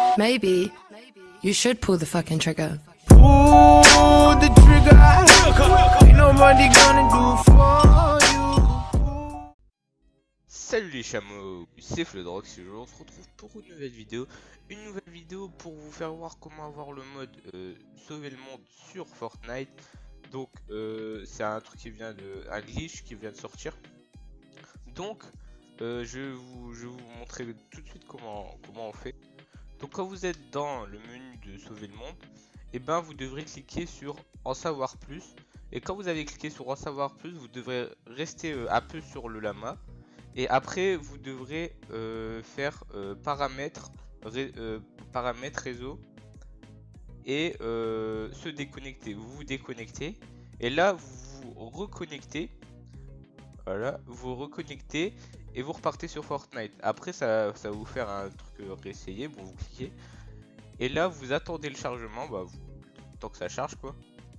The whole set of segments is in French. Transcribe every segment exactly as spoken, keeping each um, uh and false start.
Maybe you should pull the fucking trigger. Pull the trigger. Ain't nobody gonna do for you. Salut les chameaux, c'est Floodrox et on se retrouve pour une nouvelle vidéo. Une nouvelle vidéo pour vous faire voir comment avoir le mode euh, sauver le monde sur Fortnite. Donc euh, c'est un truc qui vient de... un glitch qui vient de sortir. Donc euh, je, vais vous, je vais vous montrer tout de suite comment, comment on fait. Donc quand vous êtes dans le menu de sauver le monde, et ben vous devrez cliquer sur en savoir plus. Et quand vous avez cliqué sur en savoir plus, vous devrez rester euh, un peu sur le lama. Et après vous devrez euh, faire euh, paramètres, ré, euh, paramètres réseau et euh, se déconnecter. Vous vous déconnectez et là vous vous reconnectez. Voilà, vous reconnectez et vous repartez sur Fortnite. Après ça, ça va vous faire un truc euh, réessayer. Bon, vous cliquez et là vous attendez le chargement, bah, vous, tant que ça charge quoi.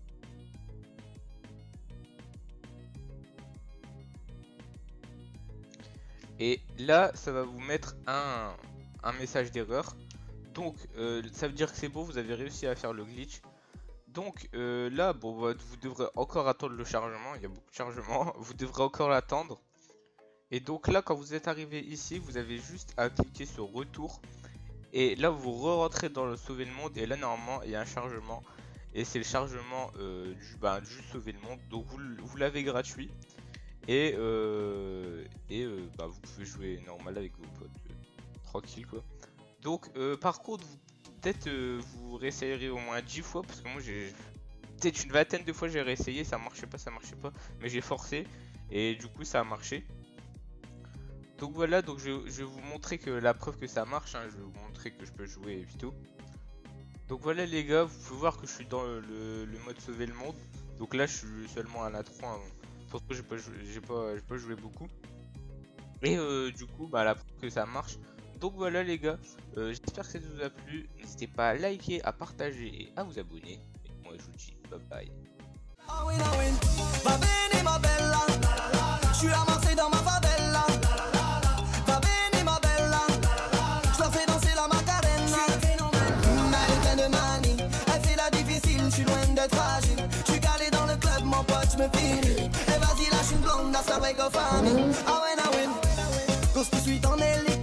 Et là ça va vous mettre un, un message d'erreur. Donc euh, ça veut dire que c'est bon, vous avez réussi à faire le glitch. Donc euh, là bon bah, vous devrez encore attendre le chargement, il y a beaucoup de chargement, vous devrez encore l'attendre. Et donc là quand vous êtes arrivé ici, vous avez juste à cliquer sur retour. Et là vous re-rentrez dans le sauver le monde et là normalement il y a un chargement. Et c'est le chargement euh, du, bah, du sauver le monde, donc vous, vous l'avez gratuit. Et, euh, et euh, bah, vous pouvez jouer normal avec vos potes, euh, tranquille quoi. Donc euh, par contre peut-être euh, vous réessayerez au moins dix fois, parce que moi j'ai peut-être une vingtaine de fois j'ai réessayé, ça marchait pas, ça marchait pas, mais j'ai forcé et du coup ça a marché. Donc voilà, donc je, je vais vous montrer que la preuve que ça marche, hein, je vais vous montrer que je peux jouer vite. Donc voilà les gars, vous pouvez voir que je suis dans le, le, le mode sauver le monde. Donc là je suis seulement à la trois, hein. Pour que j'ai pas, j'ai pas, j'ai pas joué beaucoup. Et euh, du coup bah la preuve que ça marche. Donc voilà les gars, euh, j'espère que ça vous a plu. N'hésitez pas à liker, à partager et à vous abonner. Et moi je vous dis bye bye. Et vas-y lâche une blonde, that's the way go find it. Ah ouais, ah ouais, cause tout de suite en hélico.